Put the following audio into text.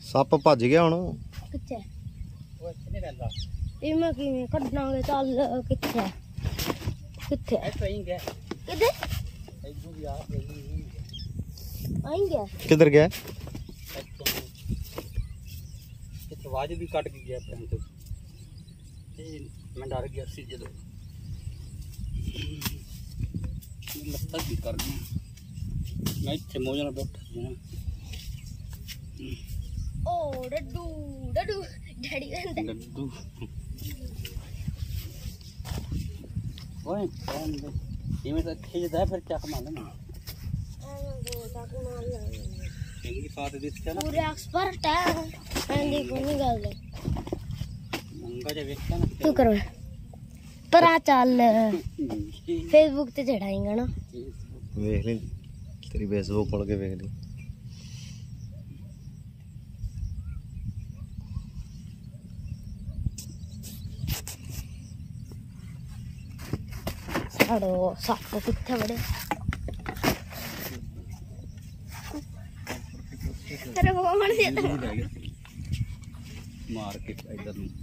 सप भज गया हुण किथे इमे किवें कड्डांगे चल किथे किथे किधर आएंगे किधर गया आवाज भी कट गया तो मैं डर गया सी जो लगता भी कर गया मैं इतने मौज बैठा ओ डड्डू डड्डू डैडी डड्डू ओए ये में तो खींचता है फिर क्या कमा लेना इनकी साथ दिस क्या ना पूरे एक्सपर्ट है एंडी को नहीं गल मंगा जे देखता ना तू करो पर आ चल फेसबुक ते चढ़ाएंगे ना वेख ली तेरी फेसबुक खोल के वेख ली साड़ो सप किथे बड़े तेरे को मर दिया मार के इधर